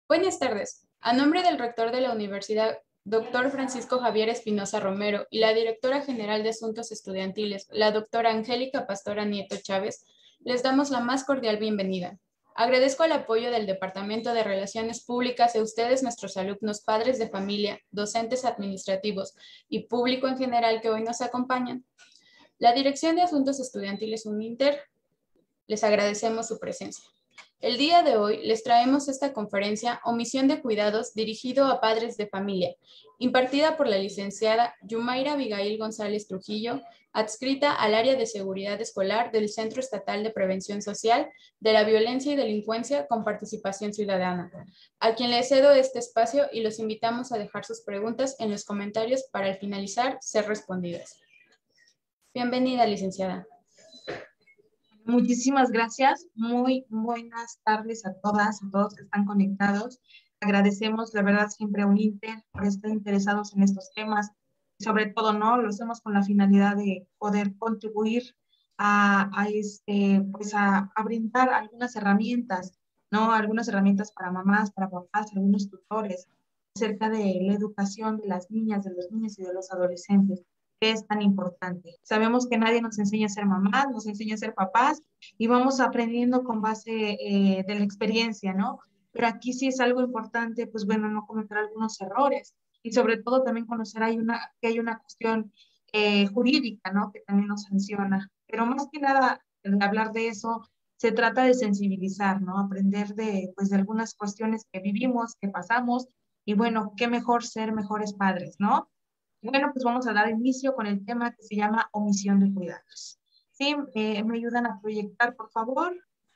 Buenas tardes. A nombre del rector de la universidad, doctor Francisco Javier Espinosa Romero, y la directora general de Asuntos Estudiantiles, la doctora Angélica Pastora Nieto Chávez, les damos la más cordial bienvenida. Agradezco el apoyo del Departamento de Relaciones Públicas de ustedes, nuestros alumnos, padres de familia, docentes administrativos y público en general que hoy nos acompañan. La Dirección de Asuntos Estudiantiles UNINTER les agradecemos su presencia. El día de hoy les traemos esta conferencia Omisión de Cuidados dirigido a padres de familia, impartida por la licenciada Yumaira Abigail González Trujillo, adscrita al área de seguridad escolar del Centro Estatal de Prevención Social de la Violencia y Delincuencia con Participación Ciudadana, a quien le cedo este espacio y los invitamos a dejar sus preguntas en los comentarios para al finalizar ser respondidas. Bienvenida, licenciada. Muchísimas gracias. Muy buenas tardes a todas, a todos que están conectados. Agradecemos, la verdad, siempre a UNINTER por estar interesados en estos temas. Sobre todo, ¿no? Lo hacemos con la finalidad de poder contribuir pues a brindar algunas herramientas, ¿no? Algunas herramientas para mamás, para papás, algunos tutores acerca de la educación de las niñas, de los niños y de los adolescentes, que es tan importante. Sabemos que nadie nos enseña a ser mamás, nos enseña a ser papás y vamos aprendiendo con base de la experiencia, ¿no? Pero aquí sí es algo importante, pues bueno, no cometer algunos errores y sobre todo también conocer que hay una cuestión jurídica, ¿no? Que también nos sanciona. Pero más que nada, en hablar de eso, se trata de sensibilizar, ¿no? Aprender pues, de algunas cuestiones que vivimos, que pasamos y bueno, qué mejor ser mejores padres, ¿no? Bueno, pues vamos a dar inicio con el tema que se llama omisión de cuidados. ¿Sí? ¿Me ayudan a proyectar, por favor?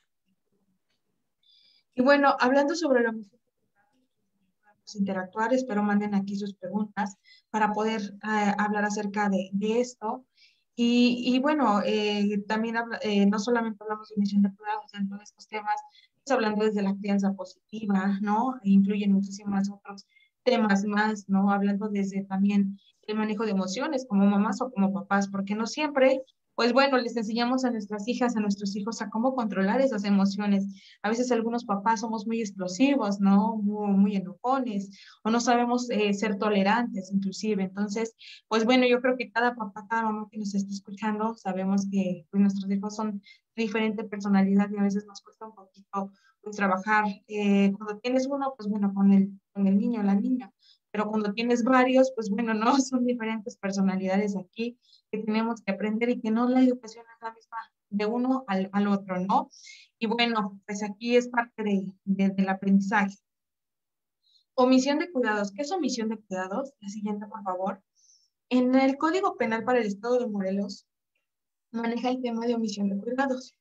Y bueno, hablando sobre la omisión de cuidados, interactuar, espero manden aquí sus preguntas para poder hablar acerca de esto. Y bueno, también no solamente hablamos de omisión de cuidados dentro de estos temas, pues hablando desde la crianza positiva, ¿no? E incluyen muchísimos otros temas más, ¿no? Hablando desde también el manejo de emociones como mamás o como papás, porque no siempre, pues bueno, les enseñamos a nuestras hijas, a nuestros hijos a cómo controlar esas emociones. A veces algunos papás somos muy explosivos, ¿no? Muy enojones, o no sabemos ser tolerantes inclusive. Entonces, pues bueno, yo creo que cada papá, cada mamá que nos está escuchando, sabemos que pues, nuestros hijos son de diferente personalidad y a veces nos cuesta un poquito pues, trabajar. Cuando tienes uno, pues bueno, con el niño o la niña, pero cuando tienes varios, pues bueno, no, son diferentes personalidades aquí que tenemos que aprender y que no la educación es la misma de uno al otro, ¿no? Y bueno, pues aquí es parte del aprendizaje. Omisión de cuidados. ¿Qué es omisión de cuidados? La siguiente, por favor. En el Código Penal para el Estado de Morelos maneja el tema de omisión de cuidados,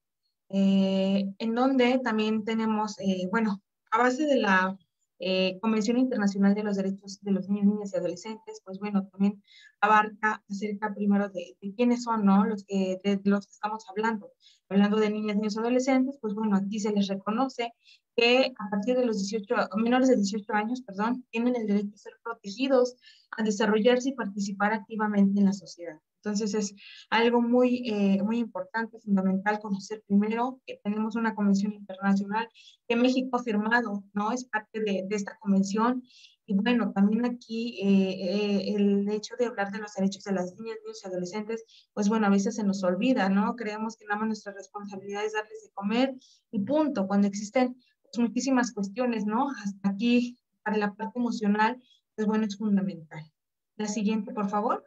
en donde también tenemos, bueno, a base de la Convención Internacional de los Derechos de los Niños, Niñas y Adolescentes, pues bueno, también abarca acerca primero de quiénes son, ¿no? De los que estamos hablando. Hablando de niñas, niños y adolescentes, pues bueno, aquí se les reconoce que a partir de los 18, menores de 18 años, perdón, tienen el derecho a ser protegidos, a desarrollarse y participar activamente en la sociedad. Entonces es algo muy importante, fundamental conocer primero que tenemos una convención internacional que México ha firmado, ¿no? Es parte de esta convención. Y bueno, también aquí el hecho de hablar de los derechos de las niñas, niños y adolescentes, pues bueno, a veces se nos olvida, ¿no? Creemos que nada más nuestra responsabilidad es darles de comer y punto, cuando existen pues, muchísimas cuestiones, ¿no? Hasta aquí, para la parte emocional, pues bueno, es fundamental. La siguiente, por favor.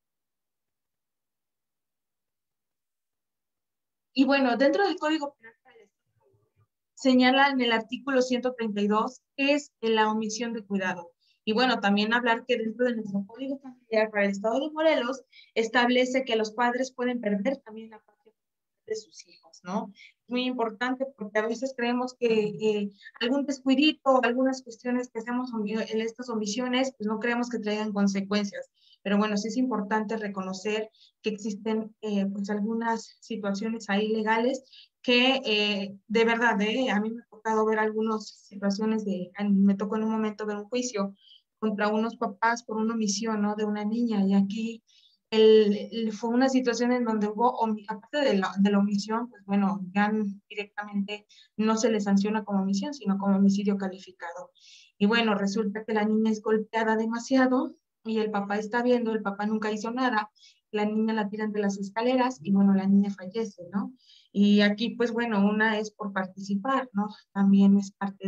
Y bueno, dentro del Código Penal señala en el artículo 132 qué es la omisión de cuidado. Y bueno, también hablar que dentro de nuestro Código Familiar para el Estado de Morelos establece que los padres pueden perder también la patria de sus hijos, ¿no? Es muy importante porque a veces creemos que algún descuidito, algunas cuestiones que hacemos en estas omisiones, pues no creemos que traigan consecuencias. Pero bueno, sí es importante reconocer que existen pues algunas situaciones ahí legales que de verdad, a mí me ha tocado ver algunas situaciones me tocó en un momento ver un juicio contra unos papás por una omisión, ¿no? De una niña y aquí fue una situación en donde hubo, aparte de la omisión, pues bueno, ya directamente no se le sanciona como omisión, sino como homicidio calificado. Y bueno, resulta que la niña es golpeada demasiado y el papá está viendo, el papá nunca hizo nada, la niña la tiran de las escaleras y bueno, la niña fallece, ¿no? Y aquí, pues bueno, una es por participar, ¿no? También es parte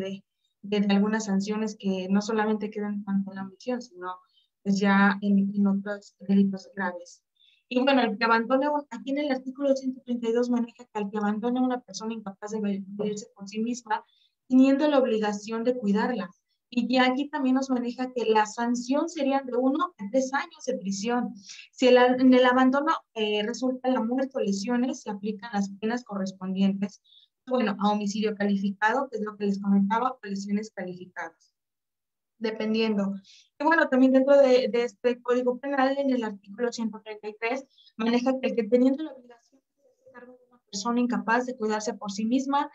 de algunas sanciones que no solamente quedan tanto en la omisión, sino pues ya en otros delitos graves. Y bueno, el que abandone, aquí en el artículo 132 maneja que al que abandone a una persona incapaz de valerse por sí misma, teniendo la obligación de cuidarla. Y ya aquí también nos maneja que la sanción sería de 1 a 3 años de prisión. Si en el abandono resulta la muerte o lesiones, se aplican las penas correspondientes, bueno, a homicidio calificado, que es lo que les comentaba, o lesiones calificadas, dependiendo. Y bueno, también dentro de este Código Penal, en el artículo 133, maneja que el que teniendo la obligación de hacerse cargo de una persona incapaz de cuidarse por sí misma,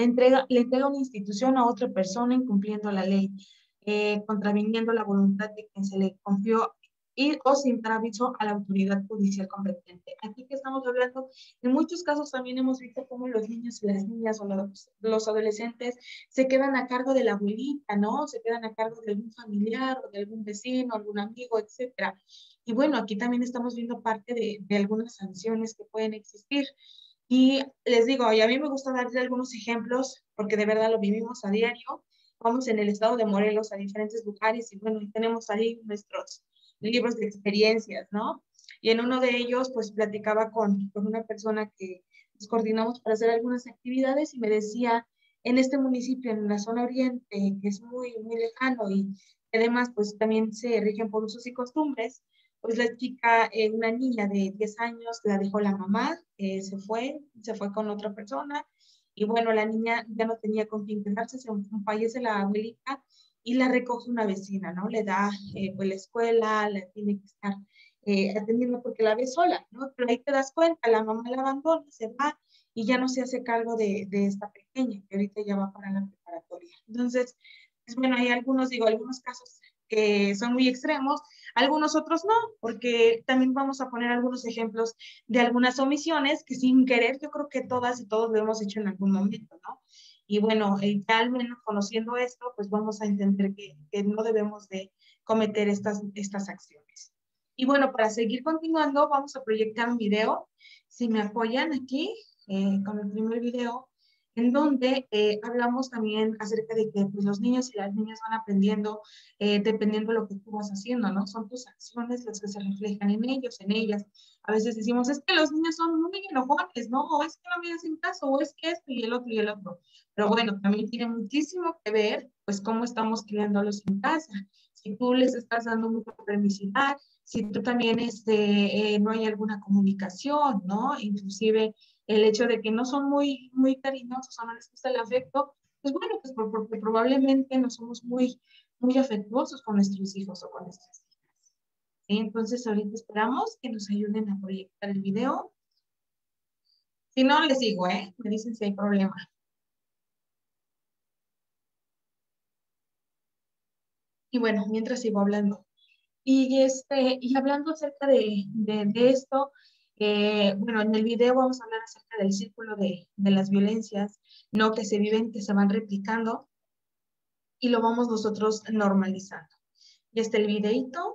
le entrega una institución a otra persona incumpliendo la ley, contraviniendo la voluntad de quien se le confió y o sin dar aviso a la autoridad judicial competente. Aquí que estamos hablando, en muchos casos también hemos visto cómo los niños y las niñas o los adolescentes se quedan a cargo de la abuelita, ¿no? Se quedan a cargo de algún familiar o de algún vecino, algún amigo, etcétera. Y bueno, aquí también estamos viendo parte de algunas sanciones que pueden existir. Y les digo, y a mí me gusta darle algunos ejemplos porque de verdad lo vivimos a diario. Vamos en el estado de Morelos a diferentes lugares y bueno, tenemos ahí nuestros libros de experiencias, ¿no? Y en uno de ellos, pues platicaba con una persona que nos coordinamos para hacer algunas actividades y me decía, en este municipio, en la zona oriente, que es muy, muy lejano y además, pues también se rigen por usos y costumbres, pues la chica, una niña de 10 años, la dejó la mamá, se fue con otra persona y bueno, la niña ya no tenía con quién quedarse, se fallece la abuelita y la recoge una vecina, ¿no? Le da pues la escuela, la tiene que estar atendiendo porque la ve sola, ¿no? Pero ahí te das cuenta, la mamá la abandona, se va y ya no se hace cargo de esta pequeña, que ahorita ya va para la preparatoria. Entonces, pues bueno, hay algunos, digo, algunos casos que son muy extremos, algunos otros no, porque también vamos a poner algunos ejemplos de algunas omisiones que sin querer yo creo que todas y todos lo hemos hecho en algún momento, ¿no? Y bueno, ya al menos conociendo esto, pues vamos a entender que no debemos de cometer estas acciones. Y bueno, para seguir continuando, vamos a proyectar un video. Si me apoyan aquí, con el primer video, en donde hablamos también acerca de que pues, los niños y las niñas van aprendiendo dependiendo de lo que tú vas haciendo, ¿no? Son tus acciones las que se reflejan en ellos, en ellas. A veces decimos, es que los niños son muy enojones, ¿no? O es que no me hacen caso, o es que esto y el otro y el otro. Pero bueno, también tiene muchísimo que ver, pues, cómo estamos criándolos en casa. Si tú les estás dando mucha permisividad, si tú también no hay alguna comunicación, ¿no? Inclusive el hecho de que no son muy, muy cariñosos o no les gusta el afecto, pues bueno, pues porque probablemente no somos muy, muy afectuosos con nuestros hijos o con nuestras hijas. ¿Sí? Entonces ahorita esperamos que nos ayuden a proyectar el video. Si no, les digo, me dicen si hay problema. Y bueno, mientras sigo hablando. Y hablando acerca de esto, bueno, en el video vamos a hablar acerca del círculo de las violencias, ¿no? Que se viven, que se van replicando y lo vamos nosotros normalizando. Y está el videito.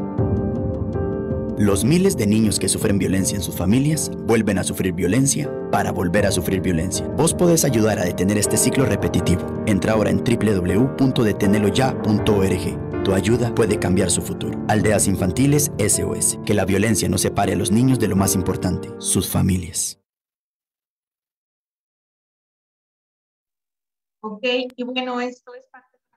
Los miles de niños que sufren violencia en sus familias vuelven a sufrir violencia para volver a sufrir violencia. Vos podés ayudar a detener este ciclo repetitivo. Entra ahora en www.deteneloya.org. Tu ayuda puede cambiar su futuro. Aldeas Infantiles SOS. Que la violencia no separe a los niños de lo más importante, sus familias. Ok, y bueno, esto es parte de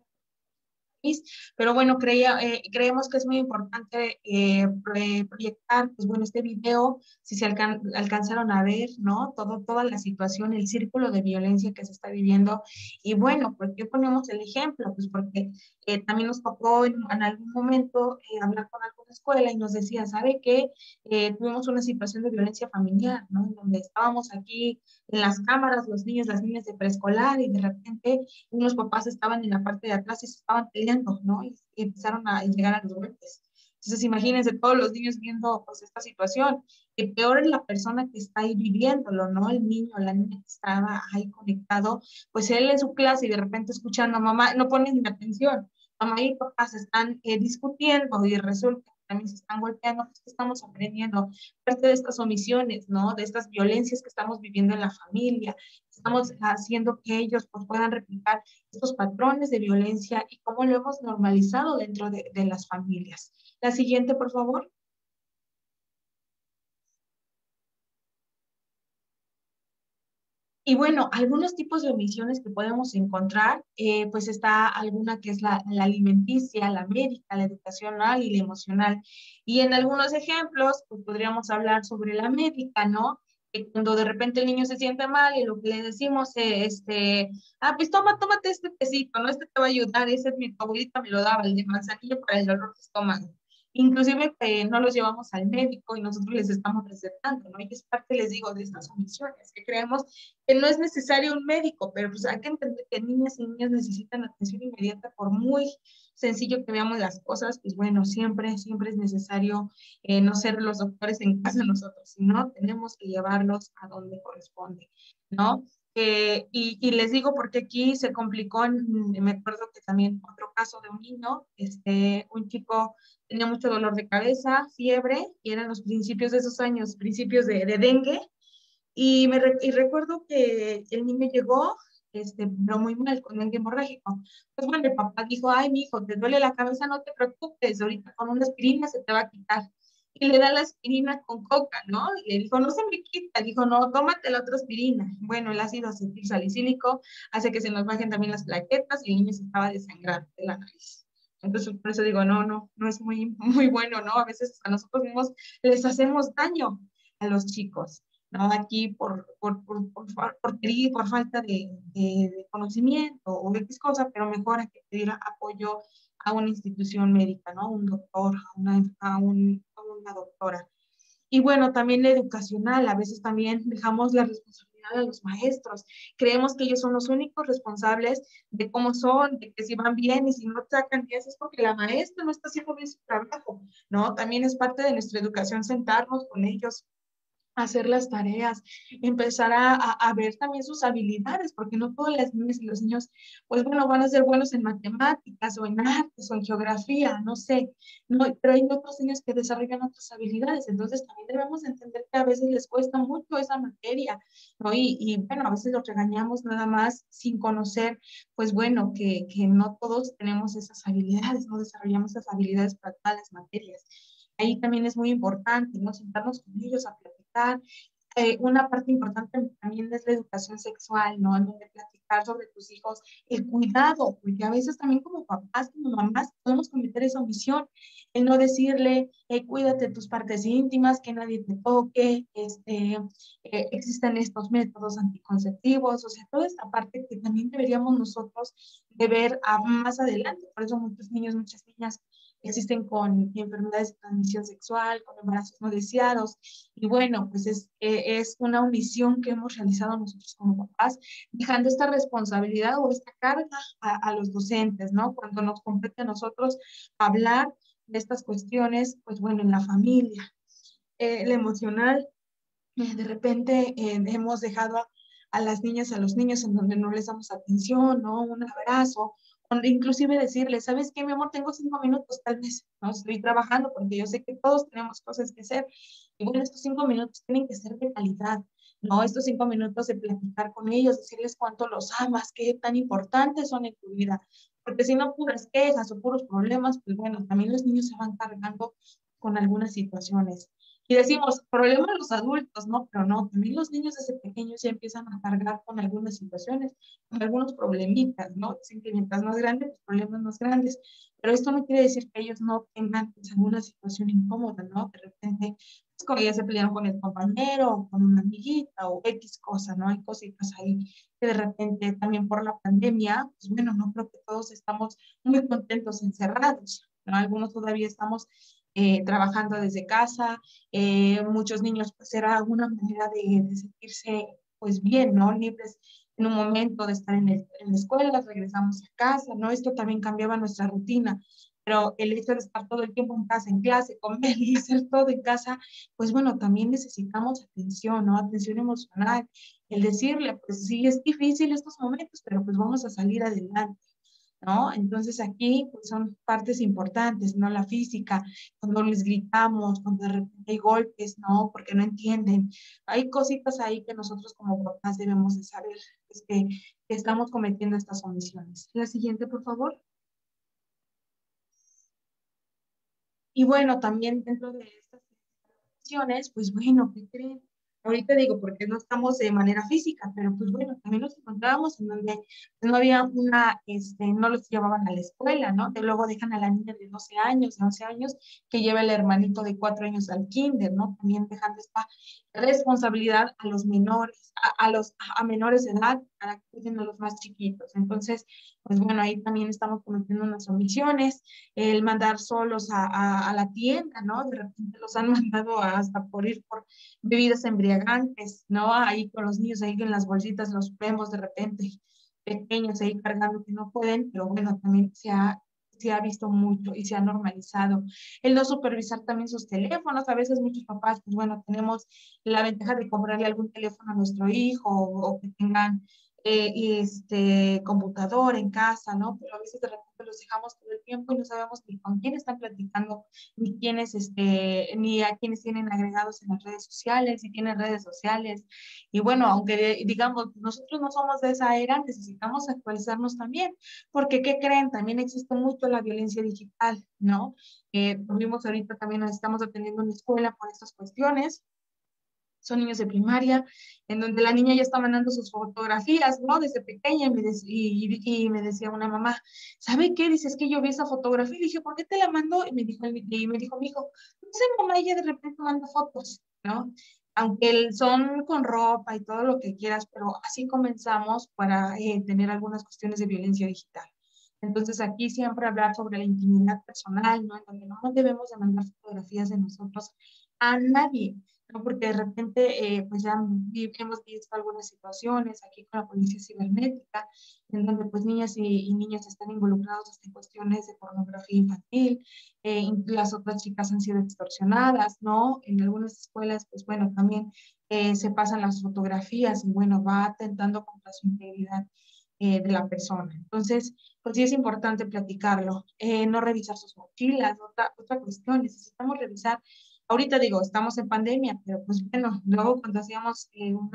pero bueno, creemos que es muy importante proyectar, pues bueno, este video, si se alcanzaron a ver, ¿no? Toda la situación, el círculo de violencia que se está viviendo. Y bueno, ¿por qué ponemos el ejemplo? Pues porque también nos tocó en algún momento hablar con alguna escuela y nos decía, ¿sabe qué? Tuvimos una situación de violencia familiar, ¿no? En donde estábamos aquí en las cámaras, los niños, las niñas de preescolar, y de repente unos papás estaban en la parte de atrás y se estaban peleando, ¿no? Y empezaron a llegar a los golpes. Entonces, imagínense todos los niños viendo pues, esta situación. Que peor es la persona que está ahí viviéndolo, ¿no? El niño o la niña que estaba ahí conectado, pues él en su clase y de repente escuchando a mamá, no pone ni atención. Mamá y papá se están discutiendo y resulta que también se están golpeando, pues que estamos aprendiendo parte de estas omisiones, ¿no? De estas violencias que estamos viviendo en la familia. Estamos haciendo que ellos pues, puedan replicar estos patrones de violencia y cómo lo hemos normalizado dentro de las familias. La siguiente, por favor. Y bueno, algunos tipos de omisiones que podemos encontrar, pues está alguna que es la alimenticia, la médica, la educacional y la emocional. Y en algunos ejemplos, pues podríamos hablar sobre la médica, ¿no? Que cuando de repente el niño se siente mal y lo que le decimos es, pues tómate este tecito, ¿no? Este te va a ayudar, ese es mi abuelita me lo daba, el de manzanilla para el dolor de estómago. Inclusive no los llevamos al médico y nosotros les estamos recetando, ¿no? Y es parte, les digo, de estas omisiones, que creemos que no es necesario un médico, pero pues hay que entender que niñas y niños necesitan atención inmediata, por muy sencillo que veamos las cosas, pues bueno, siempre es necesario no ser los doctores en casa nosotros, sino tenemos que llevarlos a donde corresponde, ¿no? Y les digo porque aquí se complicó, me acuerdo que también otro caso de un niño, un chico tenía mucho dolor de cabeza, fiebre, y eran los principios de esos años, principios de dengue, y recuerdo que el niño llegó, pero muy mal, con dengue hemorrágico. Pues bueno, el papá dijo, ay, mi hijo, te duele la cabeza, no te preocupes, ahorita con una aspirina se te va a quitar. Y le da la aspirina con coca, ¿no? Y le dijo, no se me quita. Dijo, no, tómate la otra aspirina. Bueno, el ácido acetil salicílico hace que se nos bajen también las plaquetas y el niño se estaba desangrando de la nariz. Entonces, por eso digo, no es muy bueno, ¿no? A veces a nosotros mismos les hacemos daño a los chicos. ¿No? Aquí por falta de conocimiento o X cosa, pero mejor hay que pedir apoyo a una institución médica, ¿no? Un doctor, a una doctora. Y bueno, también la educacional, a veces también dejamos la responsabilidad a los maestros. Creemos que ellos son los únicos responsables de cómo son, de que si van bien y si no sacan 10 es porque la maestra no está haciendo bien su trabajo, ¿no? También es parte de nuestra educación sentarnos con ellos, hacer las tareas, empezar a ver también sus habilidades, porque no todas las niñas y los niños, pues bueno, van a ser buenos en matemáticas o en artes o en geografía, no sé, no, pero hay otros niños que desarrollan otras habilidades, entonces también debemos entender que a veces les cuesta mucho esa materia, ¿no? Y bueno, a veces los regañamos nada más sin conocer, pues bueno, que no todos tenemos esas habilidades, no desarrollamos esas habilidades para todas las materias. Ahí también es muy importante, ¿no? Sentarnos con ellos a platicar. Una parte importante también es la educación sexual, ¿no? En donde platicar sobre tus hijos, el cuidado, porque a veces también como papás, como mamás, podemos cometer esa omisión, el no decirle, cuídate tus partes íntimas, que nadie te toque, existen estos métodos anticonceptivos, o sea, toda esta parte que también deberíamos nosotros de ver más adelante. Por eso muchos niños, muchas niñas existen con enfermedades de transmisión sexual, con embarazos no deseados. Y bueno, pues es una omisión que hemos realizado nosotros como papás, dejando esta responsabilidad o esta carga a los docentes, ¿no? Cuando nos compete a nosotros hablar de estas cuestiones, pues bueno, en la familia. La emocional, de repente hemos dejado a las niñas, a los niños en donde no les damos atención, ¿no? Un abrazo, inclusive decirles, ¿sabes qué, mi amor? Tengo 5 minutos, tal vez, ¿no? Estoy trabajando porque yo sé que todos tenemos cosas que hacer. Y bueno, estos 5 minutos tienen que ser de calidad, ¿no? Estos 5 minutos de platicar con ellos, decirles cuánto los amas, qué tan importantes son en tu vida. Porque si no, puras quejas o puros problemas, pues bueno, también los niños se van cargando con algunas situaciones. Y decimos, problemas los adultos, ¿no? Pero no, también los niños desde pequeños ya empiezan a cargar con algunas situaciones, con algunos problemitas, ¿no? Dicen que mientras más grandes, los problemas más grandes. Pero esto no quiere decir que ellos no tengan pues, alguna situación incómoda, ¿no? De repente, pues, como ya se pelearon con el compañero, o con una amiguita, o X cosa, ¿no? Hay cositas ahí que de repente también por la pandemia, pues bueno, no creo que todos estamos muy contentos encerrados, ¿no? Algunos todavía estamos trabajando desde casa, muchos niños pues era alguna manera de sentirse pues bien, ¿no? Libres en un momento de estar en la escuela, regresamos a casa, ¿no? Esto también cambiaba nuestra rutina, pero el hecho de estar todo el tiempo en casa, en clase, comer y hacer todo en casa, pues bueno, también necesitamos atención, ¿no? Atención emocional, el decirle, pues sí, es difícil estos momentos, pero pues vamos a salir adelante. ¿No? Entonces aquí pues, son partes importantes, ¿no? La física, cuando les gritamos, cuando de repente hay golpes, ¿no? Porque no entienden. Hay cositas ahí que nosotros como papás debemos de saber, es que estamos cometiendo estas omisiones. La siguiente, por favor. Y bueno, también dentro de estas situaciones, pues bueno, ¿qué creen? Ahorita digo, porque no estamos de manera física, pero pues bueno, también nos encontrábamos en donde pues, no había no los llevaban a la escuela, ¿no? Que luego dejan a la niña de 12 años, de 11 años, que lleva el hermanito de 4 años al kinder, ¿no? También dejando esta responsabilidad a los menores, a menores de edad, para que cuiden a los más chiquitos. Entonces, pues bueno, ahí también estamos cometiendo unas omisiones, el mandar solos a la tienda, ¿no? De repente los han mandado hasta por ir por bebidas embriagantes, ¿no? Ahí con los niños, ahí en las bolsitas los vemos de repente pequeños ahí cargando que no pueden, pero bueno, también se ha visto mucho y se ha normalizado. El no supervisar también sus teléfonos, a veces muchos papás, pues bueno, tenemos la ventaja de comprarle algún teléfono a nuestro hijo o que tengan computador en casa, ¿no? Pero a veces de repente los dejamos todo el tiempo y no sabemos ni con quién están platicando, ni quiénes, ni a quiénes tienen agregados en las redes sociales, si tienen redes sociales. Y bueno, aunque digamos, nosotros no somos de esa era, necesitamos actualizarnos también, porque ¿qué creen? También existe mucho la violencia digital, ¿no? Tuvimos ahorita también, nos estamos atendiendo en la escuela por estas cuestiones, son niños de primaria, en donde la niña ya está mandando sus fotografías, ¿no? Desde pequeña, y me decía una mamá, ¿sabe qué? Dices que yo vi esa fotografía, y dije, ¿por qué te la mandó? Y me dijo mi hijo, no sé, mamá, ella de repente manda fotos, ¿no? Aunque son con ropa y todo lo que quieras, pero así comenzamos para tener algunas cuestiones de violencia digital. Entonces aquí siempre hablar sobre la intimidad personal, ¿no? En donde no debemos de mandar fotografías de nosotros a nadie, ¿no? Porque de repente, pues ya hemos visto algunas situaciones aquí con la policía cibernética, en donde pues niñas y niños están involucrados en cuestiones de pornografía infantil, las otras chicas han sido extorsionadas, ¿no? En algunas escuelas, pues bueno, también se pasan las fotografías y bueno, va atentando contra su integridad de la persona. Entonces, pues sí es importante platicarlo, no revisar sus mochilas, otra cuestión, necesitamos revisar. Ahorita digo, estamos en pandemia, pero pues bueno, luego cuando hacíamos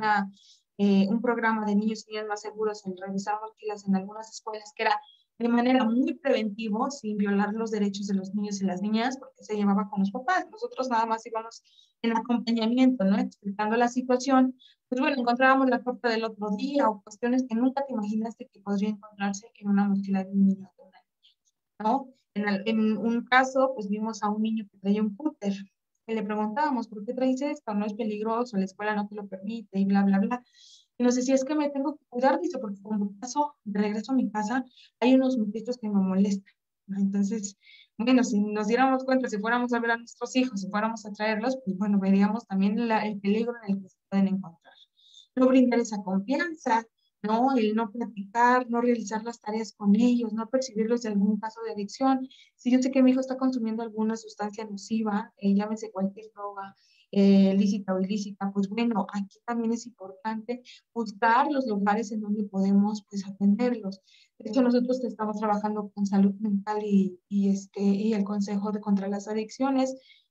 un programa de niños y niñas más seguros en revisar mochilas en algunas escuelas, que era de manera muy preventiva, sin violar los derechos de los niños y las niñas, porque se llevaba con los papás. Nosotros nada más íbamos en acompañamiento, ¿no? Explicando la situación. Pues bueno, encontrábamos la torta del otro día o cuestiones que nunca te imaginaste que podría encontrarse en una mochila de un niño o de una niña, ¿no? En un caso, pues vimos a un niño que traía un cúter, y le preguntábamos, ¿por qué traes esto? No es peligroso, la escuela no te lo permite, y bla, bla, bla. Y nos decía, es que me tengo que cuidar, dice, porque cuando paso, de regreso a mi casa, hay unos muchachos que me molestan, ¿no? Entonces, bueno, si nos diéramos cuenta, si fuéramos a ver a nuestros hijos, si fuéramos a traerlos, pues bueno, veríamos también el peligro en el que se pueden encontrar. No brindar esa confianza, ¿no? El no platicar, no realizar las tareas con ellos, no percibirlos de algún caso de adicción. Si yo sé que mi hijo está consumiendo alguna sustancia nociva, llámese cualquier droga, lícita o ilícita, pues bueno, aquí también es importante buscar los lugares en donde podemos pues atenderlos. De hecho, nosotros estamos trabajando con salud mental y el Consejo contra las Adicciones,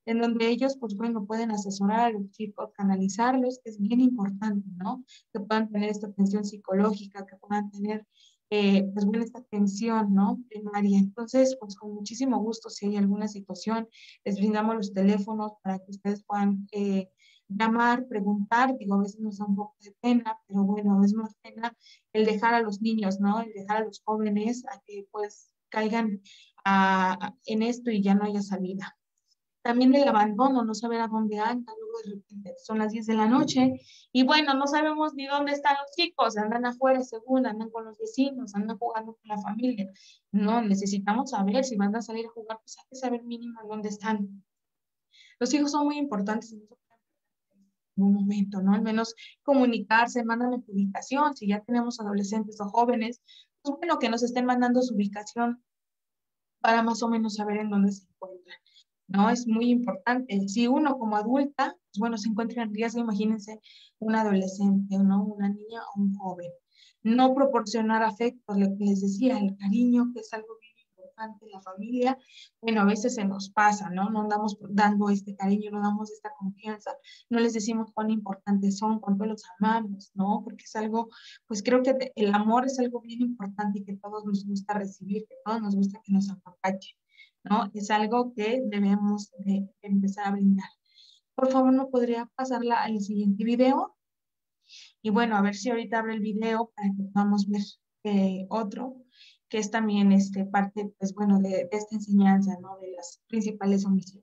en donde ellos, pues bueno, pueden asesorar a los chicos, canalizarlos, que es bien importante, ¿no? Que puedan tener esta atención psicológica, que puedan tener, pues bueno, esta atención, ¿no? Primaria. Entonces, pues con muchísimo gusto, si hay alguna situación, les brindamos los teléfonos para que ustedes puedan llamar, preguntar. Digo, a veces nos da un poco de pena, pero bueno, es más pena el dejar a los niños, ¿no? El dejar a los jóvenes a que pues caigan en esto y ya no haya salida. También el abandono, no saber a dónde andan, luego de repente son las 10 de la noche y bueno, no sabemos ni dónde están los chicos, andan afuera según, andan con los vecinos, andan jugando con la familia. No, necesitamos saber si van a salir a jugar, pues hay que saber mínimo dónde están. Los hijos son muy importantes en un momento, ¿no? Al menos comunicarse, mándame tu ubicación, si ya tenemos adolescentes o jóvenes, pues bueno, que nos estén mandando su ubicación para más o menos saber en dónde se encuentran, ¿no? Es muy importante. Si uno como adulta, pues bueno, se encuentra en riesgo, imagínense un adolescente, ¿no? Una niña o un joven. No proporcionar afecto, lo que les decía, el cariño, que es algo bien importante en la familia. Bueno, a veces se nos pasa, ¿no? No andamos dando este cariño, no damos esta confianza, no les decimos cuán importantes son, cuánto los amamos, ¿no? Porque es algo, pues creo que el amor es algo bien importante y que a todos nos gusta recibir, que a todos nos gusta que nos apapachen, ¿no? Es algo que debemos de empezar a brindar. Por favor, ¿no podría pasarla al siguiente video? Y bueno, a ver si ahorita abre el video para que podamos ver otro, que es también parte, pues bueno, de esta enseñanza, ¿no? De las principales omisiones.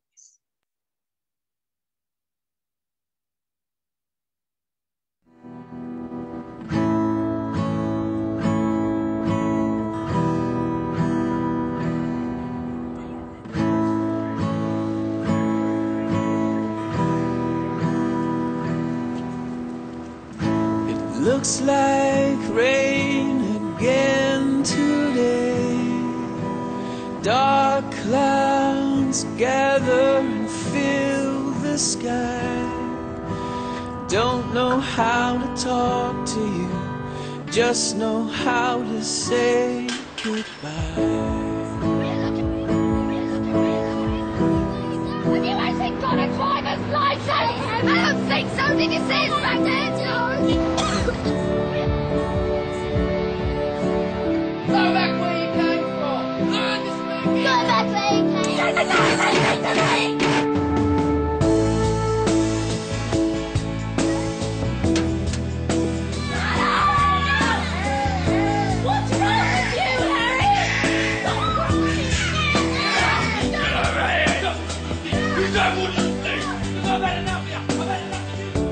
Looks like rain again today. Dark clouds gather and fill the sky. Don't know how to talk to you, just know how to say goodbye. Have you actually got a driver's license? I don't think so. Did you see it back there, George? Go back where you came from. Learn this man. Go back where you came. Say the name to me. What's wrong with you, Harry? Get over here. You don't want to do. I've had enough of you. I've had enough of you.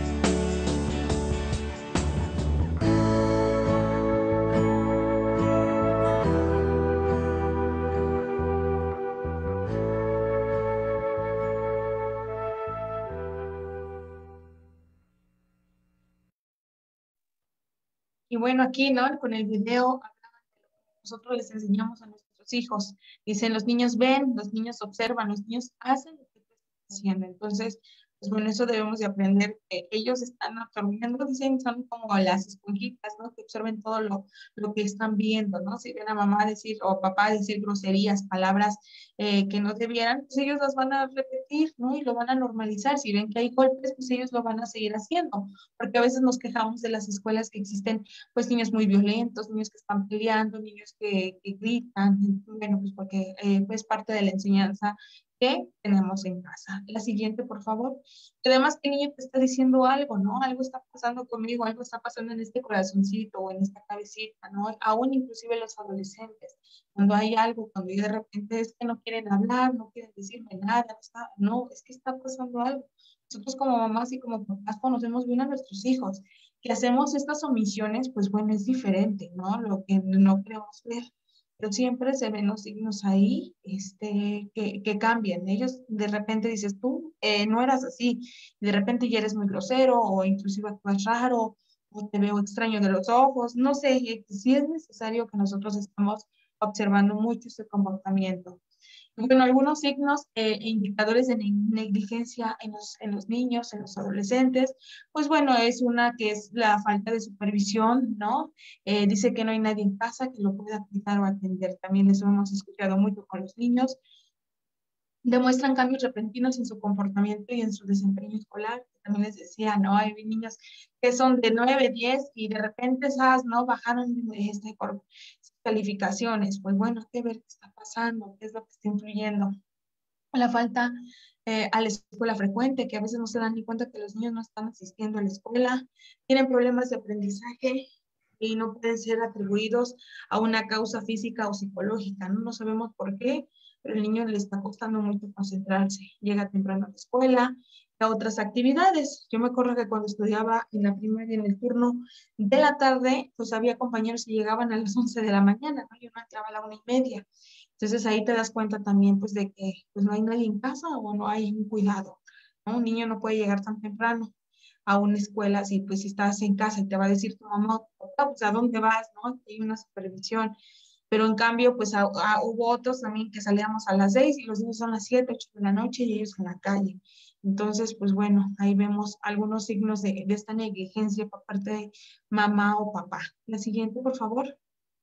Y bueno, aquí, ¿no? Con el video nosotros les enseñamos a nuestros hijos. Dicen, los niños ven, los niños observan, los niños hacen lo que tú estás haciendo. Entonces, pues bueno, eso debemos de aprender, que ellos están absorbiendo, dicen, son como las esponjitas, ¿no? Que absorben todo lo que están viendo, ¿no? Si ven a mamá decir o papá decir groserías, palabras que no debieran, pues ellos las van a repetir, ¿no? Y lo van a normalizar. Si ven que hay golpes, pues ellos lo van a seguir haciendo. Porque a veces nos quejamos de las escuelas que existen, pues niños muy violentos, niños que están peleando, niños que gritan, bueno, pues porque es parte de la enseñanza que tenemos en casa. La siguiente, por favor. Además, que el niño te está diciendo algo, ¿no? Algo está pasando conmigo, algo está pasando en este corazoncito o en esta cabecita, ¿no? Aún inclusive los adolescentes, cuando hay algo, cuando de repente es que no quieren hablar, no quieren decirme nada, no, es que está pasando algo. Nosotros como mamás y como papás conocemos bien a nuestros hijos. Que hacemos estas omisiones, pues bueno, es diferente, ¿no? Lo que no queremos ver. Pero siempre se ven los signos ahí que cambian. Ellos de repente dices, tú no eras así, y de repente ya eres muy grosero o inclusive actúas raro o te veo extraño de los ojos. No sé, si es necesario que nosotros estemos observando mucho ese comportamiento. Bueno, algunos signos e indicadores de negligencia en los niños, en los adolescentes, pues bueno, es una que es la falta de supervisión, ¿no? Dice que no hay nadie en casa que lo pueda cuidar o atender. También eso hemos escuchado mucho con los niños. demuestran cambios repentinos en su comportamiento y en su desempeño escolar. También les decía, ¿no? Hay niños que son de 9, 10 y de repente esas, ¿no? Bajaron por sus calificaciones. Pues bueno, hay que ver qué está pasando, qué es lo que está influyendo. La falta a la escuela frecuente, que a veces no se dan ni cuenta que los niños no están asistiendo a la escuela, tienen problemas de aprendizaje y no pueden ser atribuidos a una causa física o psicológica, ¿no? No sabemos por qué, pero el niño le está costando mucho concentrarse. Llega temprano a la escuela, a otras actividades. Yo me acuerdo que cuando estudiaba en la primaria, en el turno de la tarde, pues había compañeros que llegaban a las 11 de la mañana, ¿no? Yo no entraba a la 1:30. Entonces ahí te das cuenta también pues de que pues no hay nadie en casa o no hay un cuidado, ¿no? Un niño no puede llegar tan temprano a una escuela si pues si estás en casa y te va a decir tu mamá o tu papá, pues a dónde vas, ¿no? Hay una supervisión. Pero en cambio pues hubo otros también que salíamos a las 6 y los niños son las 7, 8 de la noche y ellos en la calle. Entonces pues bueno, ahí vemos algunos signos de esta negligencia por parte de mamá o papá. La siguiente, por favor.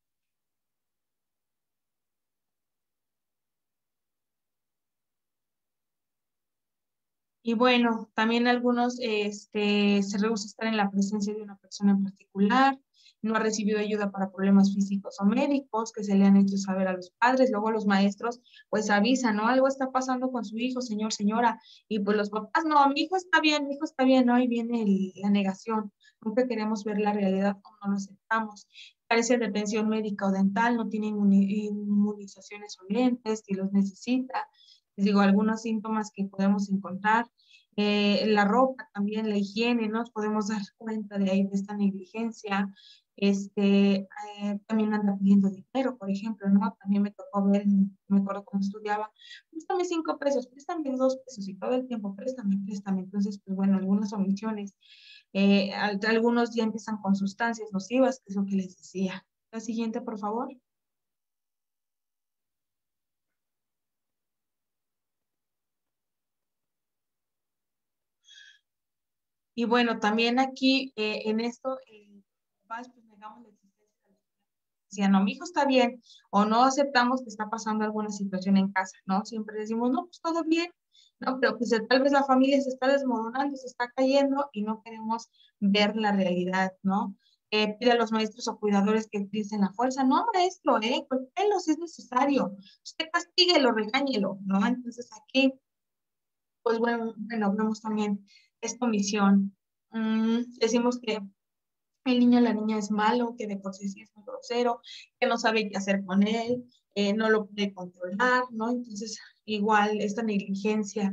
Y bueno, también algunos se rehúsa a estar en la presencia de una persona en particular, no ha recibido ayuda para problemas físicos o médicos que se le han hecho saber a los padres, luego los maestros pues avisan, ¿no? Algo está pasando con su hijo, señor, señora, y pues los papás, no, mi hijo está bien, ¿no? Y viene la negación, nunca queremos ver la realidad como no lo aceptamos. Carece de atención médica o dental, no tiene inmunizaciones o lentes, si los necesita. Les digo, algunos síntomas que podemos encontrar. La ropa también, la higiene, nos podemos dar cuenta de ahí de esta negligencia. También anda pidiendo dinero, por ejemplo, ¿no? También me tocó ver, me acuerdo cuando estudiaba, préstame 5 pesos, préstame 2 pesos y todo el tiempo, préstame, préstame. Entonces, pues bueno, algunas omisiones. Algunos ya empiezan con sustancias nocivas, que es lo que les decía. La siguiente, por favor. Y bueno, también aquí en esto, pues negamos la existencia de la decía, no, mi hijo está bien, o no aceptamos que está pasando alguna situación en casa, ¿no? Siempre decimos, no, pues todo bien, ¿no? Pero pues tal vez la familia se está desmoronando, se está cayendo y no queremos ver la realidad, ¿no? Pide a los maestros o cuidadores que utilicen la fuerza, no, maestro, golpéelo si es necesario, usted castíguelo, regáñelo, ¿no? Entonces aquí pues bueno, vemos también esta omisión. Decimos que el niño o la niña es malo, que de por sí es muy grosero, que no sabe qué hacer con él, no lo puede controlar, ¿no? Entonces, igual esta negligencia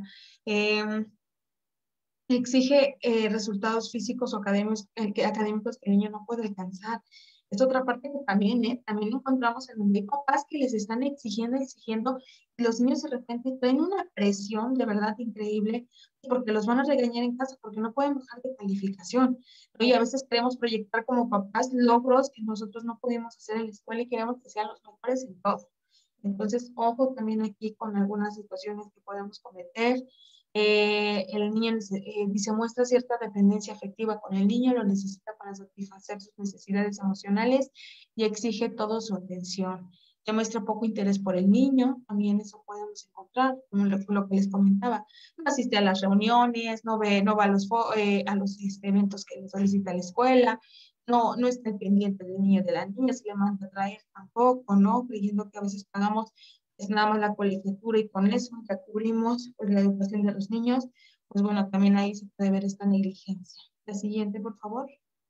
exige resultados físicos o académicos que el niño no puede alcanzar. Es otra parte que también encontramos en donde hay papás que les están exigiendo, y los niños de repente traen una presión de verdad increíble porque los van a regañar en casa porque no pueden bajar de calificación, ¿no? Y a veces queremos proyectar como papás logros que nosotros no pudimos hacer en la escuela y queremos que sean los mejores en todo. Entonces, ojo también aquí con algunas situaciones que podemos cometer. El niño se muestra cierta dependencia afectiva con el niño, lo necesita para satisfacer sus necesidades emocionales y exige toda su atención. Demuestra poco interés por el niño, también eso podemos encontrar, como lo que les comentaba. No asiste a las reuniones, no va a los eventos que le solicita la escuela, no está pendiente del niño y de la niña, se le manda a traer tampoco, ¿no? Creyendo que a veces pagamos es nada más la colegiatura y con eso ya cubrimos pues, la educación de los niños, pues bueno, también ahí se puede ver esta negligencia. La siguiente, por favor.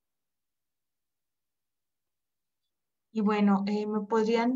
Y bueno, me podrían,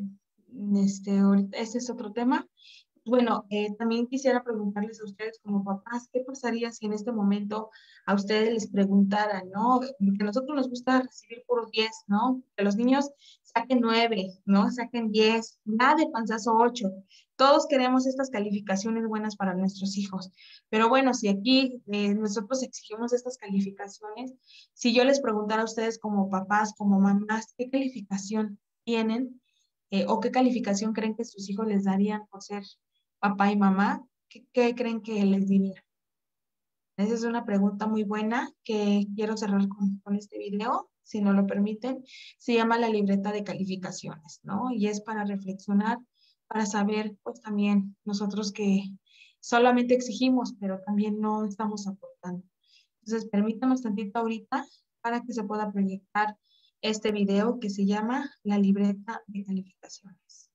este es otro tema. Bueno, también quisiera preguntarles a ustedes como papás, ¿qué pasaría si en este momento a ustedes les preguntaran, ¿no? Que a nosotros nos gusta recibir puros 10, ¿no? Que los niños saquen 9, ¿no? Saquen 10, nada de panzazo 8. Todos queremos estas calificaciones buenas para nuestros hijos. Pero bueno, si aquí nosotros exigimos estas calificaciones, si yo les preguntara a ustedes como papás, como mamás, ¿qué calificación tienen? ¿O qué calificación creen que sus hijos les darían por ser papá y mamá? ¿Qué creen que les diría? Esa es una pregunta muy buena que quiero cerrar con este video, si no lo permiten. Se llama la libreta de calificaciones, ¿no? Y es para reflexionar para saber, pues también nosotros que solamente exigimos, pero también no estamos aportando. Entonces, permítanos tantito ahorita para que se pueda proyectar este video que se llama La libreta de calificaciones.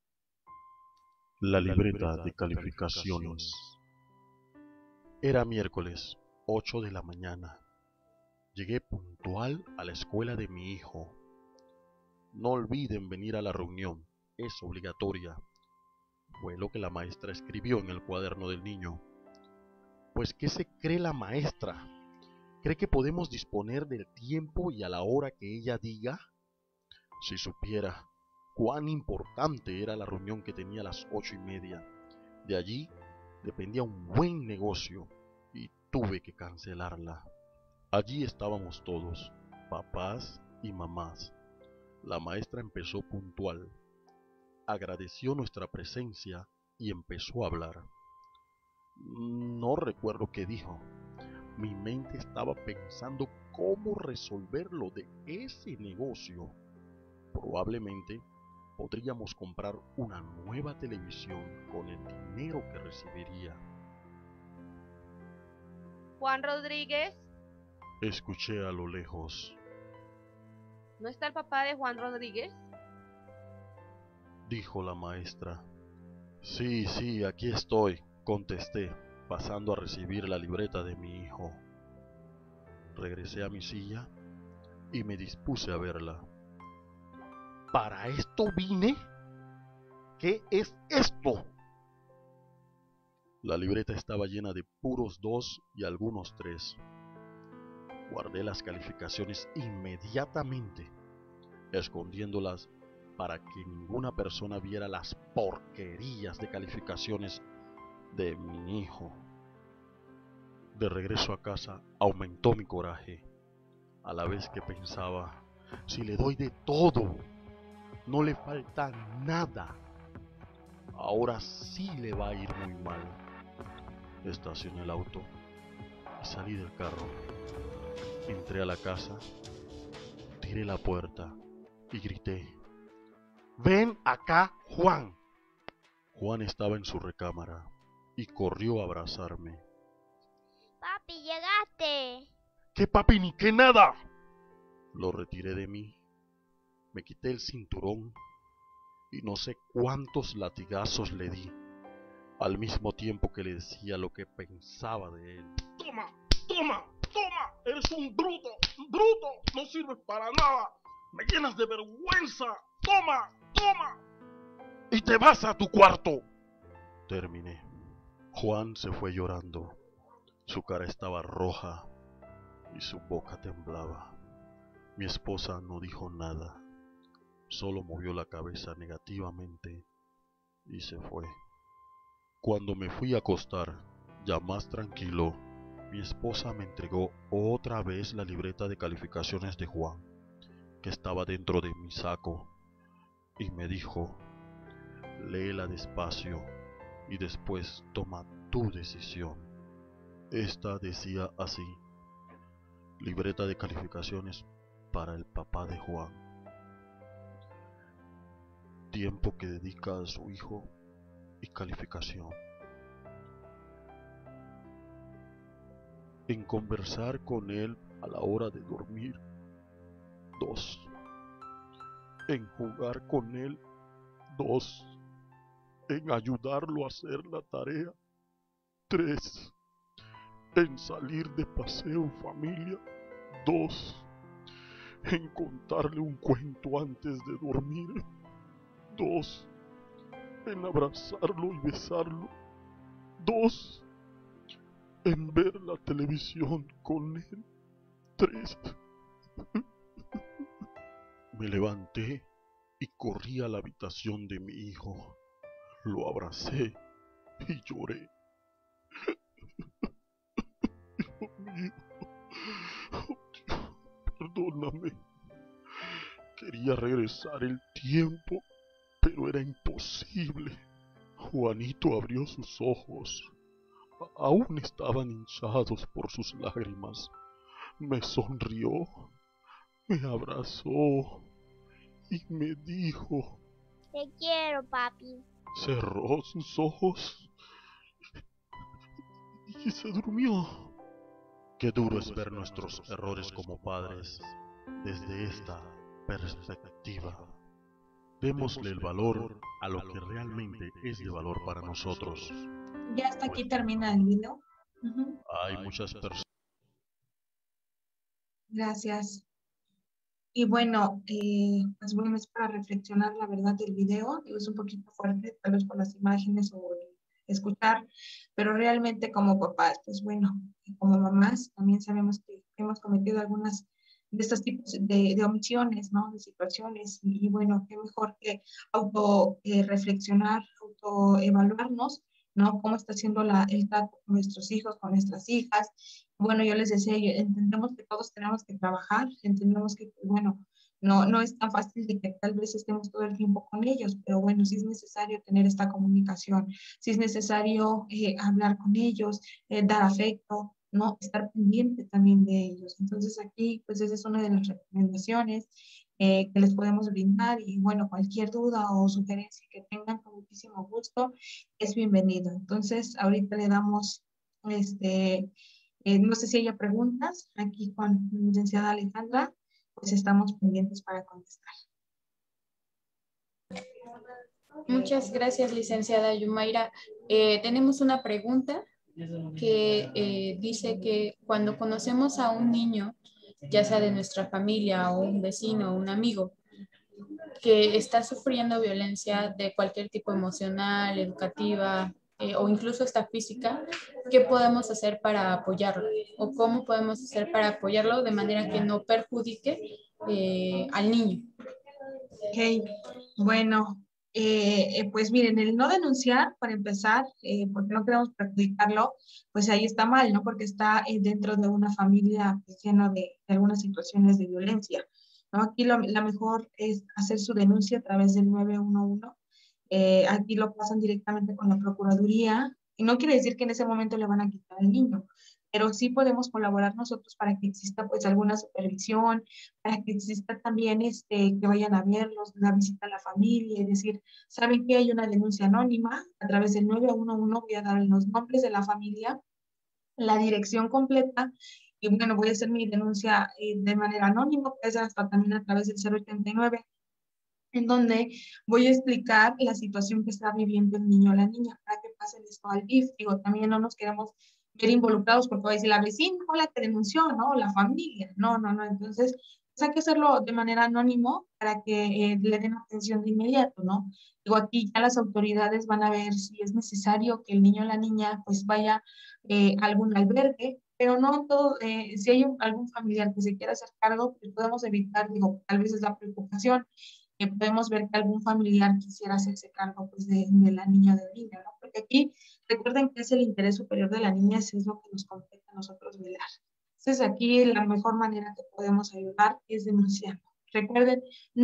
La libreta de calificaciones. Era miércoles, 8 de la mañana. Llegué puntual a la escuela de mi hijo. No olviden venir a la reunión, es obligatoria. Fue lo que la maestra escribió en el cuaderno del niño. Pues, ¿qué se cree la maestra? ¿Cree que podemos disponer del tiempo y a la hora que ella diga? Si supiera cuán importante era la reunión que tenía a las 8:30. De allí dependía un buen negocio y tuve que cancelarla. Allí estábamos todos, papás y mamás. La maestra empezó puntual, agradeció nuestra presencia y empezó a hablar. No recuerdo qué dijo. Mi mente estaba pensando cómo resolver lo de ese negocio. Probablemente podríamos comprar una nueva televisión con el dinero que recibiría. Juan Rodríguez, Escuché a lo lejos. ¿no está el papá de Juan Rodríguez? Dijo la maestra. Sí, aquí estoy, contesté, pasando a recibir la libreta de mi hijo. Regresé a mi silla y me dispuse a verla. ¿Para esto vine? ¿Qué es esto? La libreta estaba llena de puros 2 y algunos 3. Guardé las calificaciones inmediatamente, escondiéndolas para que ninguna persona viera las porquerías de calificaciones de mi hijo. De regreso a casa aumentó mi coraje, a la vez que pensaba, si le doy de todo, no le falta nada, ahora sí le va a ir muy mal. Estacioné el auto y salí del carro. Entré a la casa, tiré la puerta y grité, ¡ven acá, Juan! Juan estaba en su recámara y corrió a abrazarme. Papi, llegaste. ¿Qué papi ni qué nada? Lo retiré de mí, me quité el cinturón y no sé cuántos latigazos le di, al mismo tiempo que le decía lo que pensaba de él. ¡Toma! ¡Toma! ¡Toma! ¡Eres un bruto! ¡Bruto! ¡No sirves para nada! ¡Me llenas de vergüenza! ¡Toma! ¡Toma! ¡Y te vas a tu cuarto! Terminé. Juan se fue llorando. Su cara estaba roja y su boca temblaba. Mi esposa no dijo nada, solo movió la cabeza negativamente y se fue. Cuando me fui a acostar, ya más tranquilo, mi esposa me entregó otra vez la libreta de calificaciones de Juan, que estaba dentro de mi saco, y me dijo, léela despacio y después toma tu decisión. Esta decía así, libreta de calificaciones para el papá de Juan. Tiempo que dedica a su hijo y calificación. En conversar con él a la hora de dormir. 2. En jugar con él. 2. En ayudarlo a hacer la tarea. 3. En salir de paseo en familia. 2. En contarle un cuento antes de dormir. 2. En abrazarlo y besarlo. 2. En ver la televisión con él. 3. Me levanté y corrí a la habitación de mi hijo. Lo abracé y lloré. Hijo mío, oh Dios, perdóname. Quería regresar el tiempo, pero era imposible. Juanito abrió sus ojos. Aún estaban hinchados por sus lágrimas. Me sonrió, me abrazó y me dijo, Te quiero, papi. Cerró sus ojos y se durmió. Qué duro es ver nuestros errores como padres desde esta perspectiva. Démosle el valor a lo que realmente es de valor para nosotros. Ya hasta aquí termina el video. Hay muchas personas. Gracias. Y bueno, pues bueno, es para reflexionar la verdad del video. Digo, es un poquito fuerte, tal vez por las imágenes o el escuchar, pero realmente como papás, pues bueno, y como mamás, también sabemos que hemos cometido algunas de estos tipos de omisiones, ¿no? De situaciones. Y bueno, qué mejor que auto reflexionar, auto evaluarnos, ¿no? Cómo está siendo el trato con nuestros hijos, con nuestras hijas. Bueno, yo les decía, entendemos que todos tenemos que trabajar, entendemos que, bueno, no es tan fácil de que tal vez estemos todo el tiempo con ellos, pero bueno, sí es necesario tener esta comunicación, sí es necesario hablar con ellos, dar afecto, ¿no? Estar pendiente también de ellos. Entonces aquí, pues esa es una de las recomendaciones que les podemos brindar y bueno, cualquier duda o sugerencia que tengan, con muchísimo gusto, es bienvenido. Entonces, ahorita le damos, no sé si haya preguntas, aquí con la licenciada Alejandra, pues estamos pendientes para contestar. Muchas gracias, licenciada Yumaira. Tenemos una pregunta que dice que cuando conocemos a un niño, ya sea de nuestra familia o un vecino o un amigo, que está sufriendo violencia de cualquier tipo emocional, educativa o incluso hasta física, ¿qué podemos hacer para apoyarlo? ¿O cómo podemos hacer para apoyarlo de manera que no perjudique al niño? Ok, bueno, pues miren, el no denunciar, para empezar, porque no queremos perjudicarlo, pues ahí está mal, ¿no? Porque está dentro de una familia pues, llena de algunas situaciones de violencia, ¿no? Aquí la mejor es hacer su denuncia a través del 911. Aquí lo pasan directamente con la Procuraduría, y no quiere decir que en ese momento le van a quitar al niño, pero sí podemos colaborar nosotros para que exista pues alguna supervisión, para que exista también que vayan a verlos, la visita a la familia, es decir, saben que hay una denuncia anónima a través del 911, voy a dar los nombres de la familia, la dirección completa, y bueno, voy a hacer mi denuncia de manera anónima, puede ser hasta también a través del 089, en donde voy a explicar la situación que está viviendo el niño o la niña, para que pasen esto al DIF. Digo, también no nos queremos ver involucrados porque va a decir la vecina o la que denunció, ¿no? O la familia. No. Entonces, pues hay que hacerlo de manera anónimo para que le den atención de inmediato, ¿no? Digo, aquí ya las autoridades van a ver si es necesario que el niño o la niña pues vaya a algún albergue, pero no todo, si hay algún familiar que se quiera hacer cargo, pues podemos evitar, digo, tal vez es la preocupación, que podemos ver que algún familiar quisiera hacerse cargo pues, de la niña o del niño, ¿no? Porque aquí recuerden que es el interés superior de la niña, eso es lo que nos compete a nosotros velar. Entonces aquí la mejor manera que podemos ayudar es denunciando. Recuerden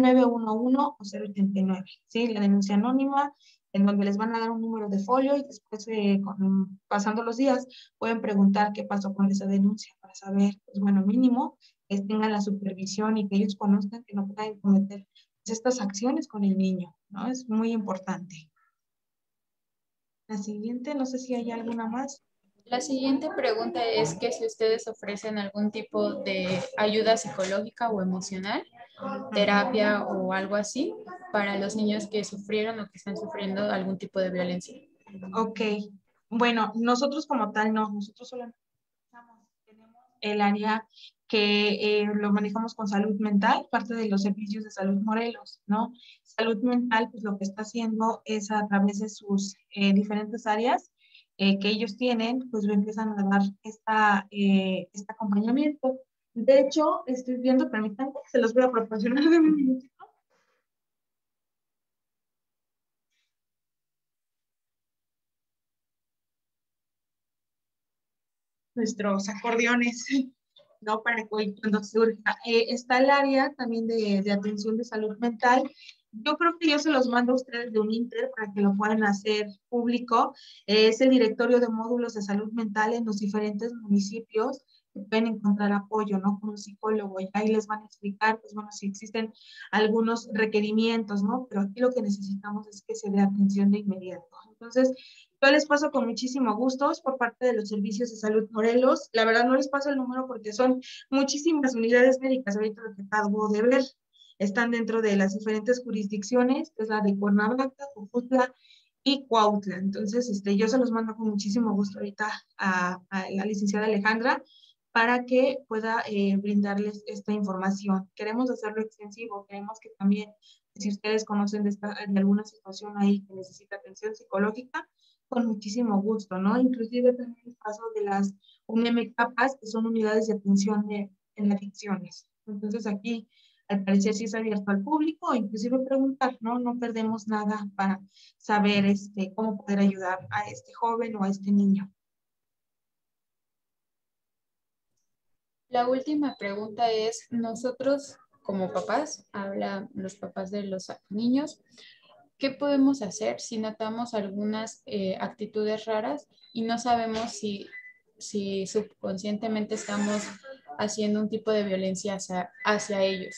911 o 089, ¿sí? La denuncia anónima, en donde les van a dar un número de folio y después, pasando los días, pueden preguntar qué pasó con esa denuncia para saber, pues bueno, mínimo, que tengan la supervisión y que ellos conozcan que no pueden cometer estas acciones con el niño, ¿no? Es muy importante. La siguiente, no sé si hay alguna más. La siguiente pregunta es que si ustedes ofrecen algún tipo de ayuda psicológica o emocional, terapia o algo así para los niños que sufrieron o que están sufriendo algún tipo de violencia. Ok, bueno, nosotros como tal no, nosotros solamente tenemos el área que lo manejamos con salud mental, parte de los servicios de Salud Morelos, ¿no? Salud mental, pues lo que está haciendo es a través de sus diferentes áreas que ellos tienen, pues empiezan a dar este acompañamiento. De hecho, estoy viendo, permítanme, se los voy a proporcionar de un minutito. Nuestros acordeones, ¿no? Para que cuando surja. Está el área también de atención de salud mental. Yo creo que yo se los mando a ustedes de un Inter para que lo puedan hacer público. Es el directorio de módulos de salud mental en los diferentes municipios. pueden encontrar apoyo, ¿no? Con un psicólogo, y ahí les van a explicar, pues bueno, si existen algunos requerimientos, ¿no? Pero aquí lo que necesitamos es que se dé atención de inmediato. Entonces, yo les paso con muchísimo gusto por parte de los servicios de salud Morelos. La verdad no les paso el número porque son muchísimas unidades médicas, ahorita lo que acabo de ver. Están dentro de las diferentes jurisdicciones, que es la de Cuernavaca, Jojutla y Cuautla. Entonces, yo se los mando con muchísimo gusto ahorita a la licenciada Alejandra para que pueda brindarles esta información. Queremos hacerlo extensivo, queremos que también, si ustedes conocen de alguna situación ahí que necesita atención psicológica, con muchísimo gusto, ¿no? Inclusive también el caso de las UNEMECAPAS, que son unidades de atención en adicciones. Entonces aquí, al parecer, sí es abierto al público, inclusive preguntar, ¿no? No perdemos nada para saber cómo poder ayudar a este joven o a este niño. La última pregunta es, nosotros como papás, habla los papás de los niños, ¿qué podemos hacer si notamos algunas actitudes raras y no sabemos si subconscientemente estamos haciendo un tipo de violencia hacia ellos?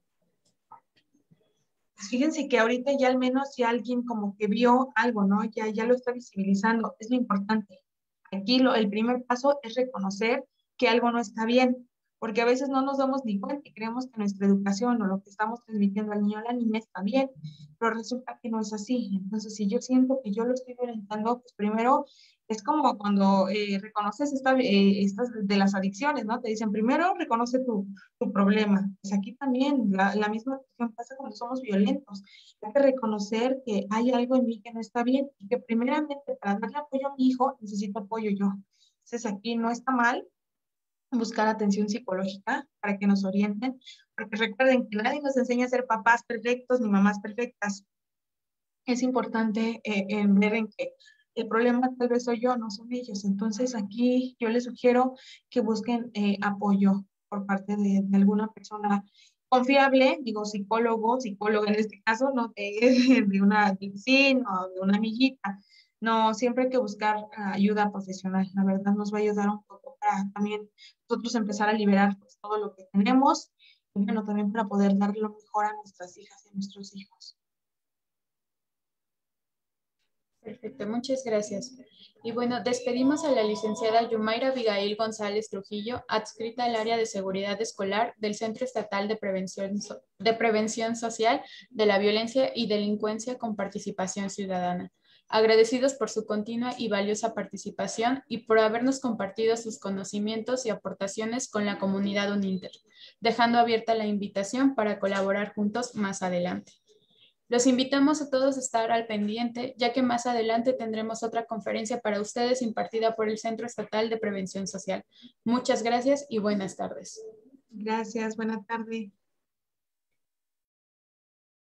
Fíjense que ahorita ya al menos si alguien como que vio algo, ¿no? Ya lo está visibilizando, es lo importante. Aquí el primer paso es reconocer que algo no está bien, porque a veces no nos damos ni cuenta y creemos que nuestra educación o lo que estamos transmitiendo al niño o a la niña está bien, pero resulta que no es así. Entonces, si yo siento que yo lo estoy violentando, pues primero es como cuando reconoces estas de las adicciones, ¿no? Te dicen, primero reconoce tu problema. Pues aquí también la misma cuestión pasa cuando somos violentos. Hay que reconocer que hay algo en mí que no está bien y que primeramente para darle apoyo a mi hijo necesito apoyo yo. Entonces aquí no está mal buscar atención psicológica para que nos orienten, porque recuerden que nadie nos enseña a ser papás perfectos ni mamás perfectas. Es importante ver en que el problema tal vez soy yo, no son ellos. Entonces aquí yo les sugiero que busquen apoyo por parte de alguna persona confiable, digo psicóloga en este caso, no de una vecina o de una amiguita. No, siempre hay que buscar ayuda profesional. La verdad nos va a ayudar un poco para también nosotros empezar a liberar pues, todo lo que tenemos y bueno, también para poder dar lo mejor a nuestras hijas y a nuestros hijos. Perfecto, muchas gracias. Y bueno, despedimos a la licenciada Yumaira Abigail González Trujillo, adscrita al área de seguridad escolar del Centro Estatal de Prevención Social de la Violencia y Delincuencia con Participación Ciudadana. Agradecidos por su continua y valiosa participación y por habernos compartido sus conocimientos y aportaciones con la comunidad Uninter, dejando abierta la invitación para colaborar juntos más adelante. Los invitamos a todos a estar al pendiente, ya que más adelante tendremos otra conferencia para ustedes impartida por el Centro Estatal de Prevención Social. Muchas gracias y buenas tardes. Gracias, buena tarde.